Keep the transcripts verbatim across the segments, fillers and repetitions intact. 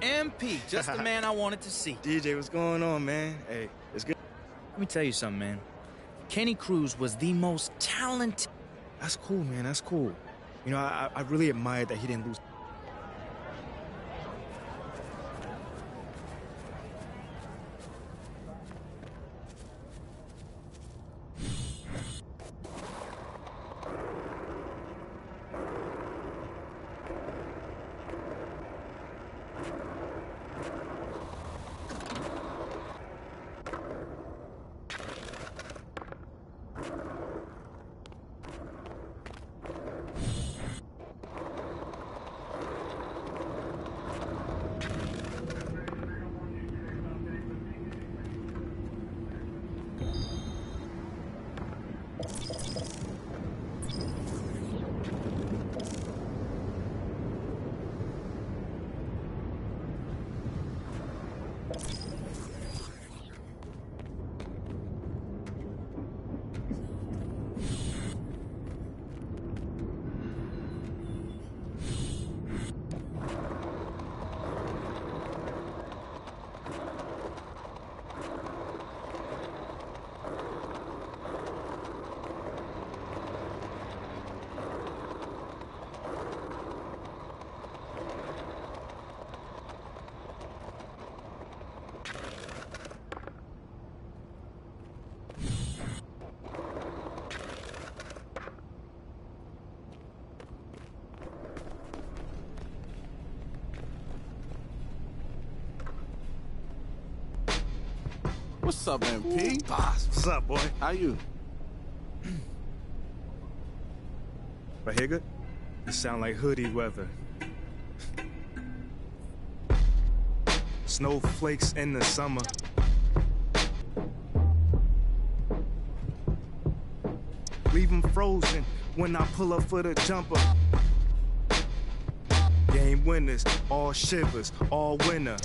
M P, just the man I wanted to see. D J, what's going on, man? Hey, it's good. Let me tell you something, man. Kenny Cruz was the most talented. That's cool, man. That's cool. You know, I, I really admired that he didn't lose. What's up, M P? Boss, what's up, boy? How you? Right here, good? You sound like hoodie weather. Snowflakes in the summer. Leave 'em frozen when I pull up for the jumper. Game winners, all shivers, all winner.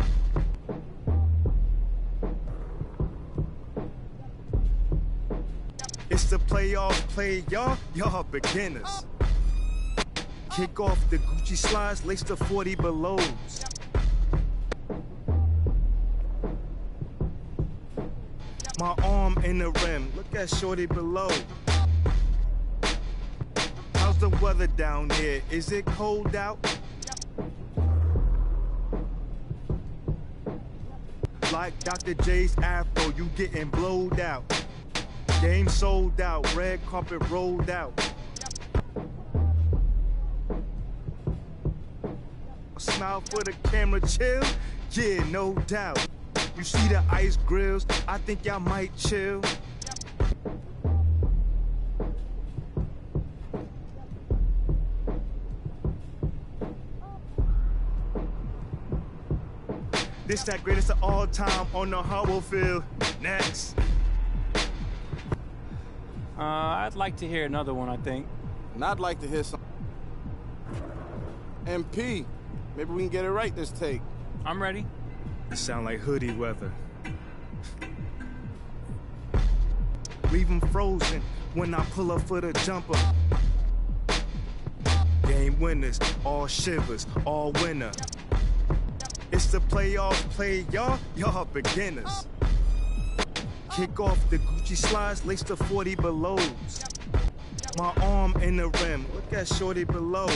It's the playoff play, y'all, y'all beginners. Kick off the Gucci slides, lace the forty belows. My arm in the rim, look at shorty below. How's the weather down here? Is it cold out? Like Doctor J's afro, you getting blowed out. Game sold out, red carpet rolled out. A smile for the camera, chill? Yeah, no doubt. You see the ice grills, I think y'all might chill. This that greatest of all time on the Hubble field. Next. Uh, I'd like to hear another one, I think. And I'd like to hear some. M P, maybe we can get it right this take. I'm ready. You sound like hoodie weather. Leave 'em frozen when I pull up for the jumper. Game winners, all shivers, all winner. It's the playoff play, y'all, y'all beginners. Kick off the Gucci slides, lace the forty belows. My arm in the rim, look at shorty below.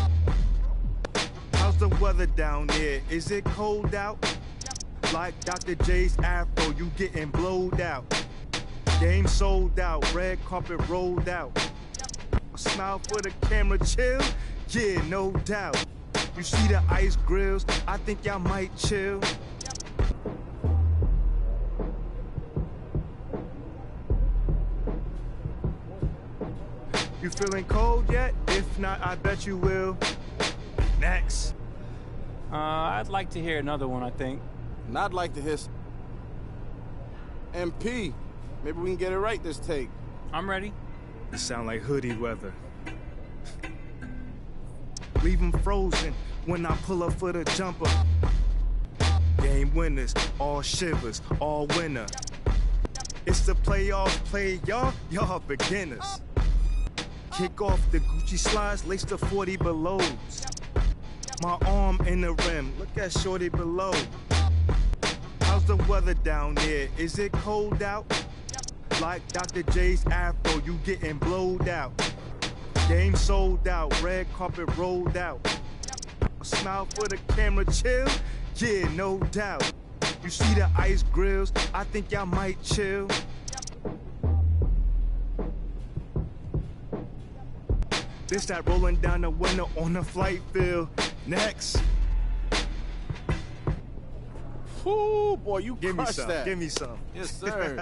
How's the weather down here? Is it cold out? Like Doctor J's afro, you getting blowed out. Game sold out, red carpet rolled out. A smile for the camera, chill? Yeah, no doubt. You see the ice grills, I think y'all might chill. You feeling cold yet? If not, I bet you will. Next. Uh, I'd like to hear another one, I think. And I'd like to hear some. M P, maybe we can get it right this take. I'm ready. You sound like hoodie weather. Leave 'em frozen when I pull up for the jumper. Game winners, all shivers, all winner. It's the playoff play, y'all, y'all beginners. Kick off the Gucci slides, lace the forty belows. My arm in the rim, look at shorty below. How's the weather down there? Is it cold out? Like Doctor J's afro, you getting blowed out. Game sold out, red carpet rolled out. A smile for the camera, chill? Yeah, no doubt. You see the ice grills, I think y'all might chill. This that rolling down the window on the flight field. Next. Ooh, boy, you Give me crushed some, that. give me some. Yes, sir.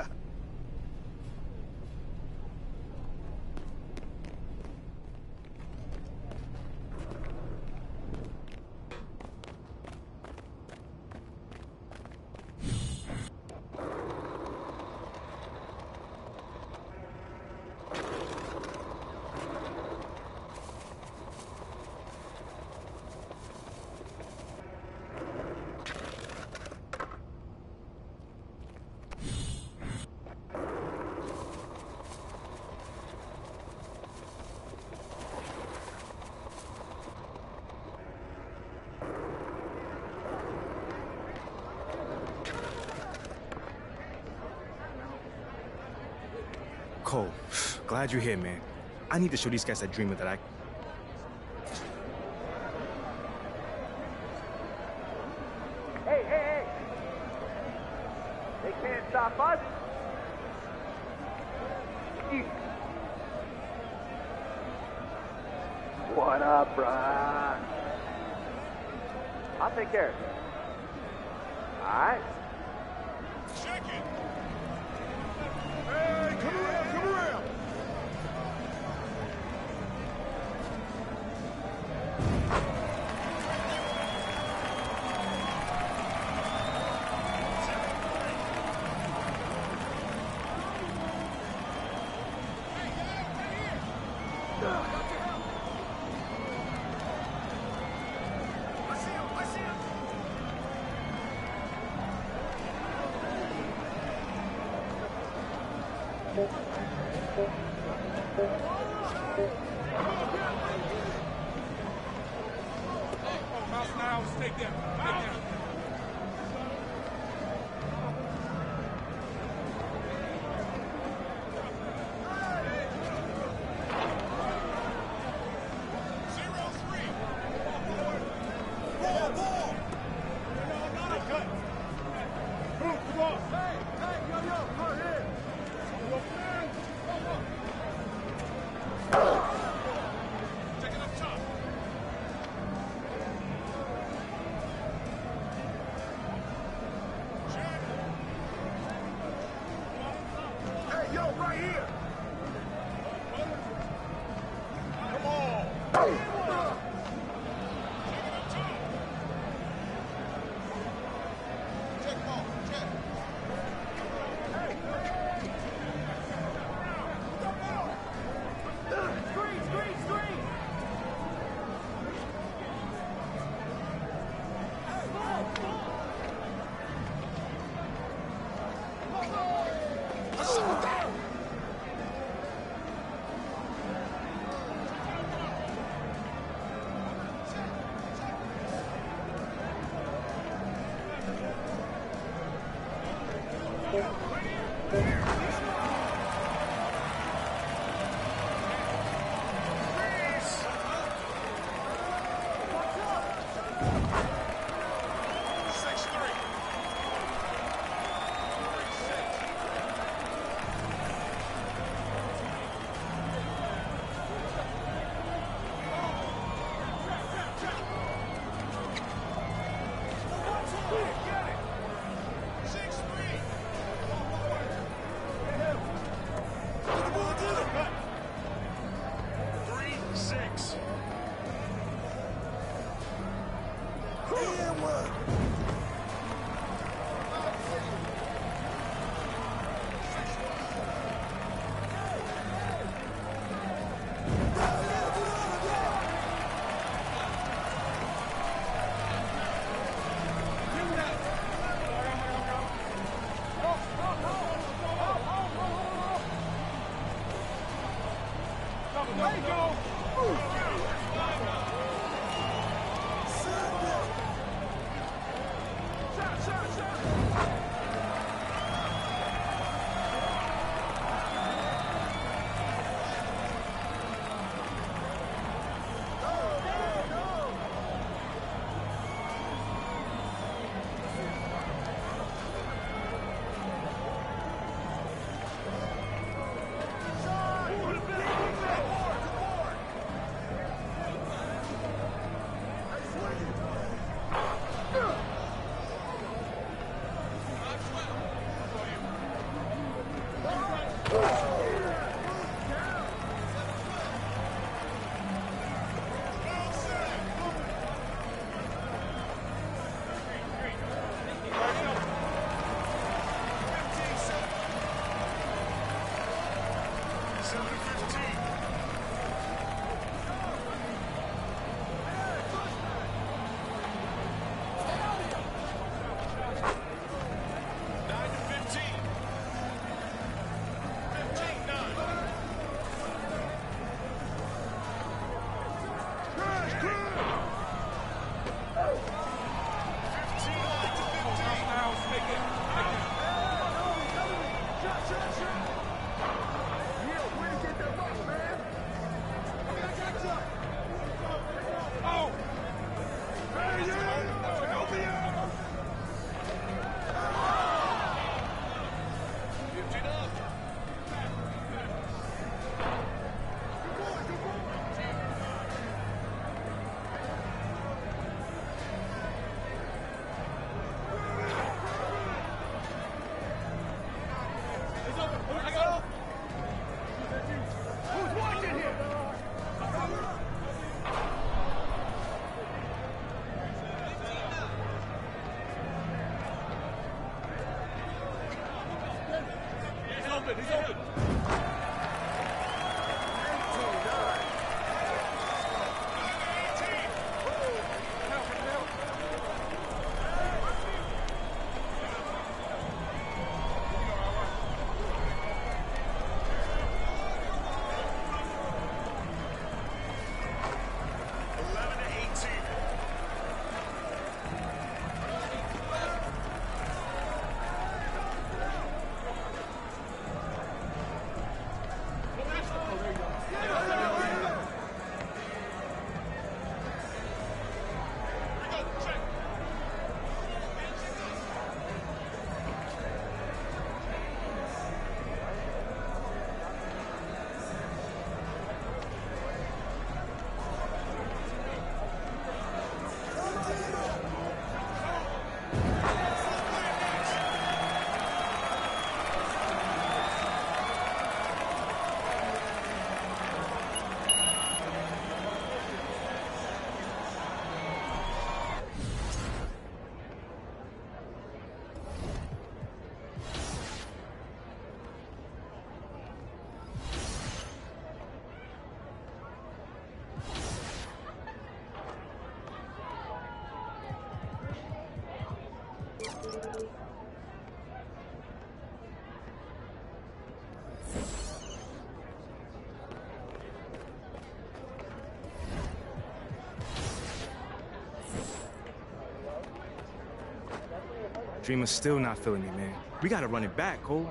Cole, glad you're here, man. I need to show these guys that dreamer that I... Hey, hey, hey! They can't stop us. What up, Brian? I'll take care of it. All right? Check it. Hey, come around, come around. Dreamer's still not feeling it, man. We gotta run it back, Cole.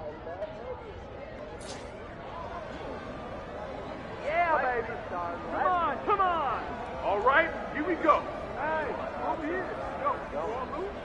Yeah, baby. Come on, come on. All right, here we go. Hey, over here. Go. Go on, move.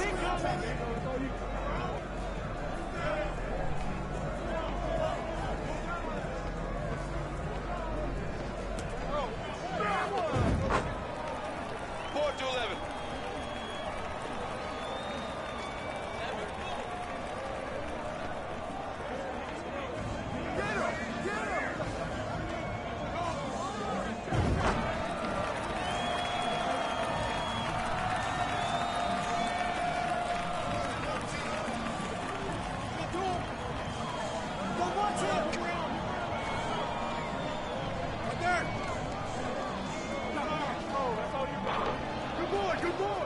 Four to eleven. Good boy, good boy.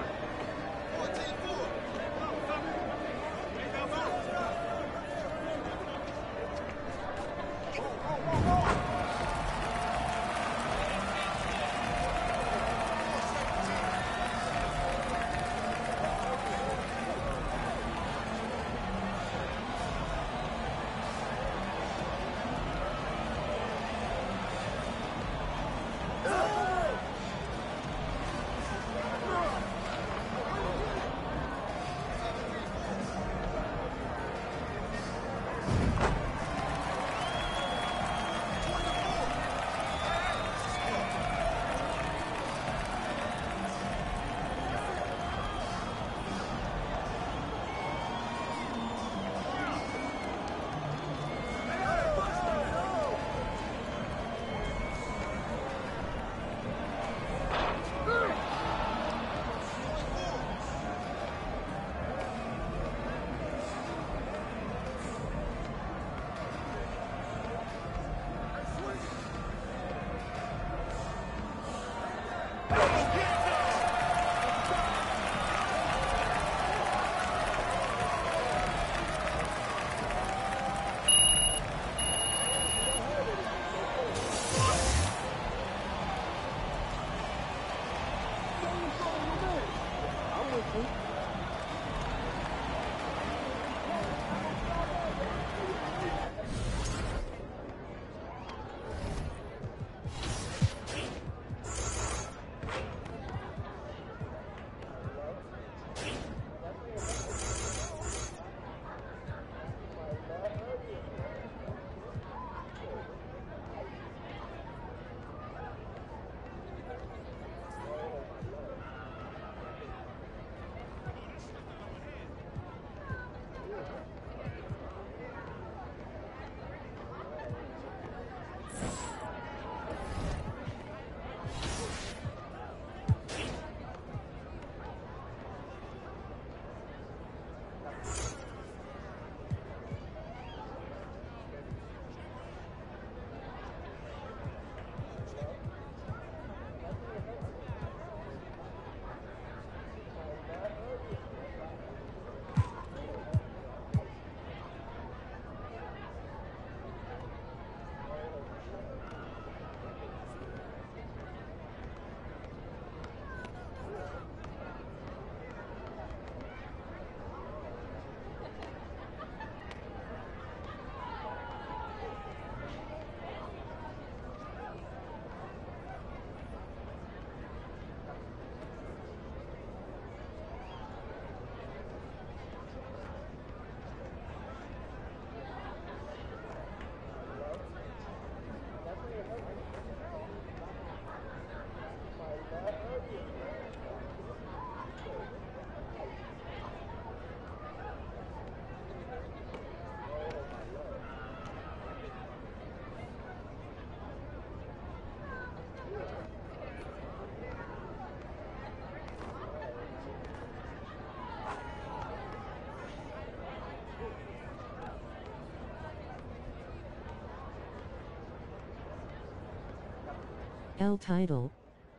L title.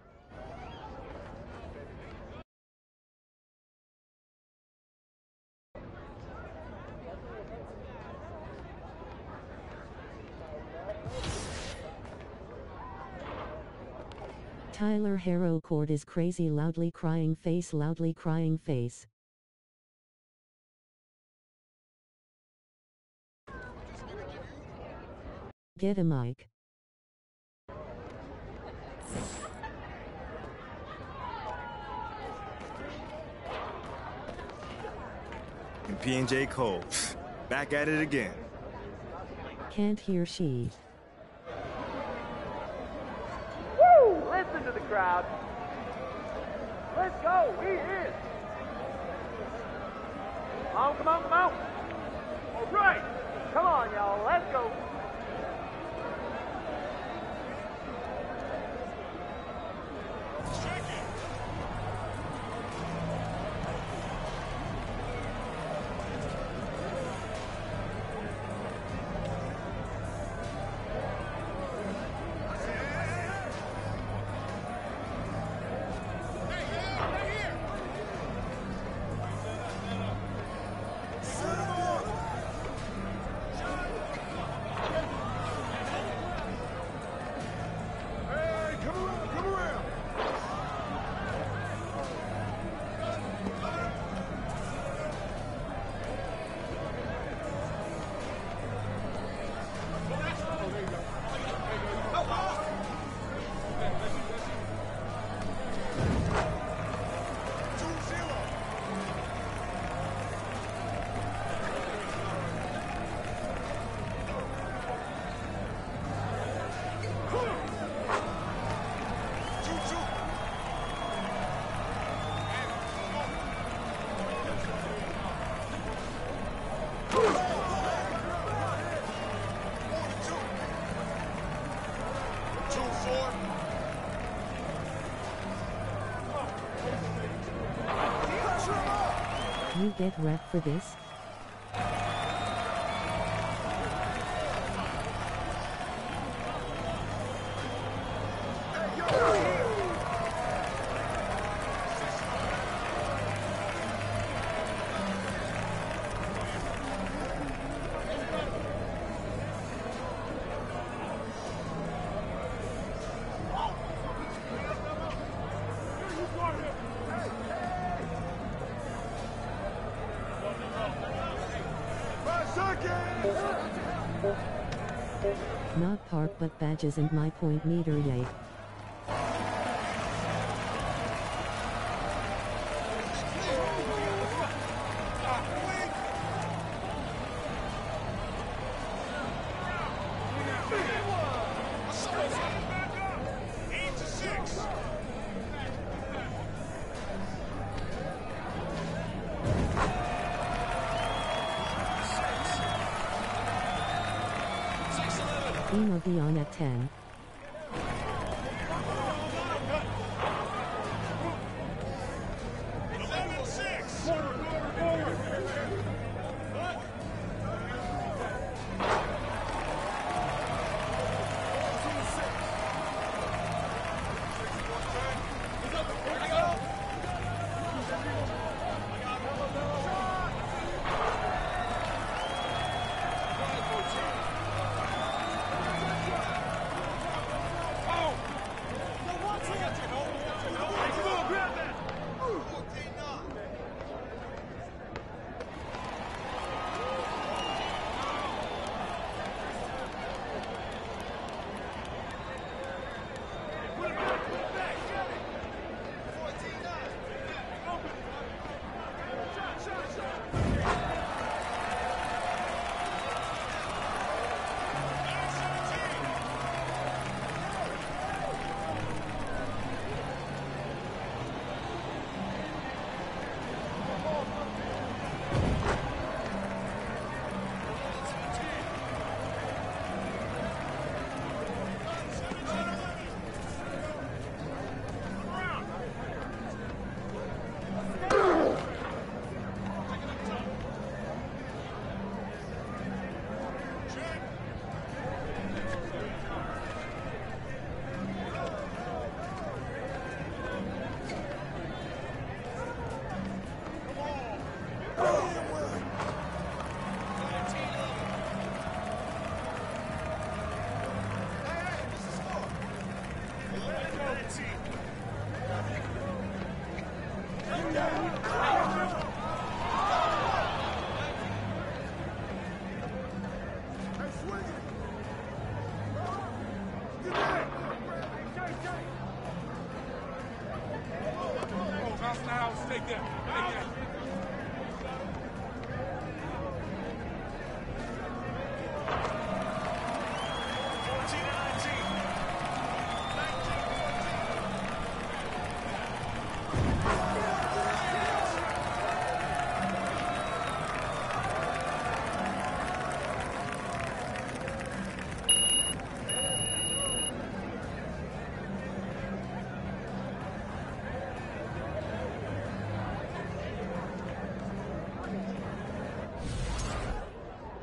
Tyler Harrow Court is crazy, loudly crying face, loudly crying face. Get a mic. And P and J Cole, back at it again. Can't hear she. Woo! Listen to the crowd. Let's go. We in. Come on, come on, come on. All right. Come on, y'all. Let's go. You get rep for this? Not park but badges and my point meter, yay. Emo Beyond at ten.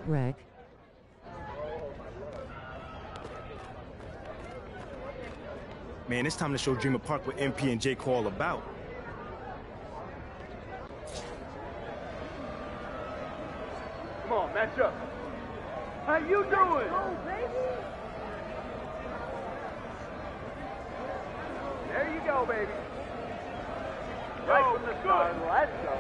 Wreck. Man, it's time to show Dreamer Park what M P and Jake are all about. Come on, match up. How you doing? Oh, baby. There you go, baby. Right Go, from the good. start. Let's go.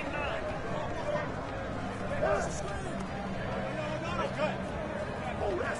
Oh, that's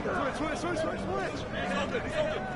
Switch, switch, switch, switch, switch. He's open, he's open.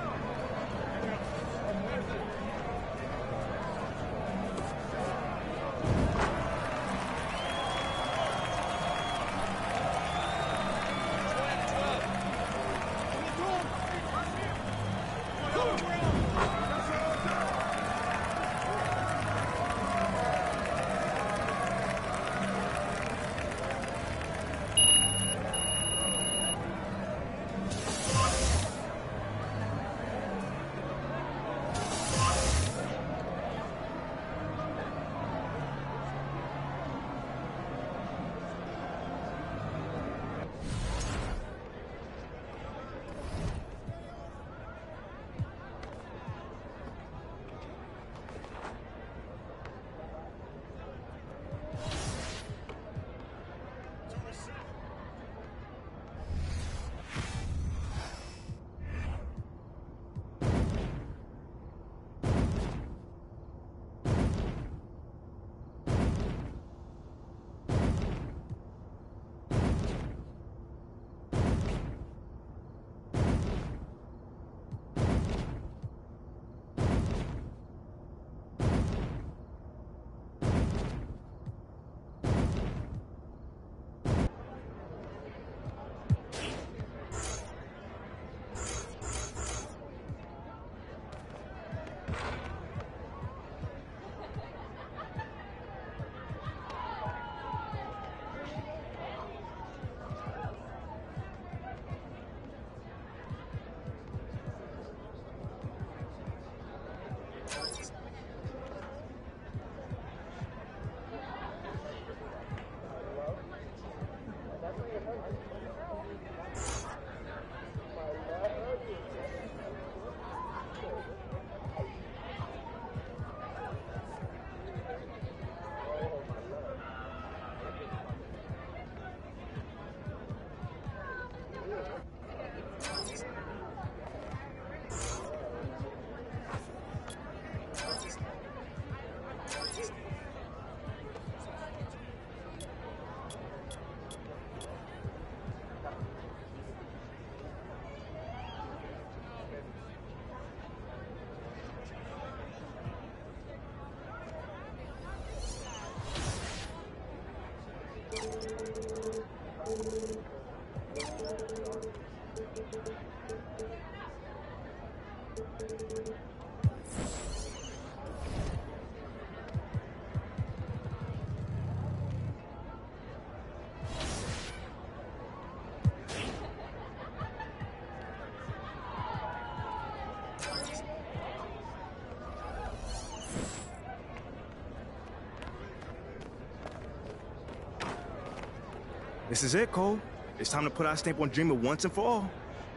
This is it, Cole. It's time to put our stamp on Dreamer once and for all.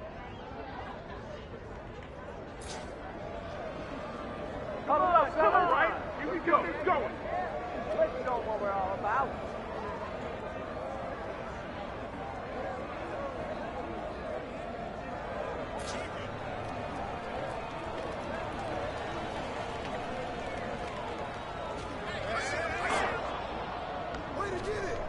Come on, come on, right? Here we go. Keep going. Let's know what we're all about. Way to get it.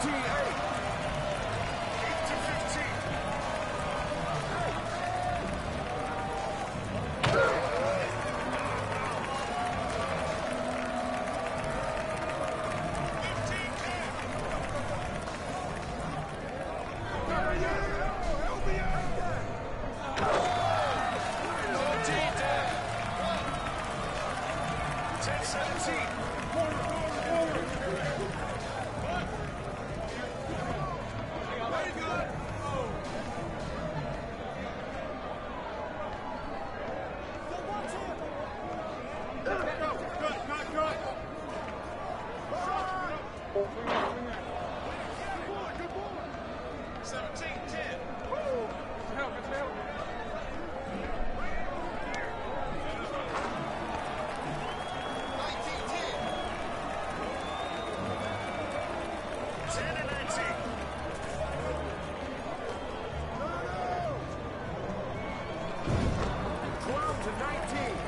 fifteen, eight. eight to fifteen. ten seventeen. Very good. Good, good, good. seventeen ten. Help, help. nineteen ten. ten and nineteen. twelve to nineteen.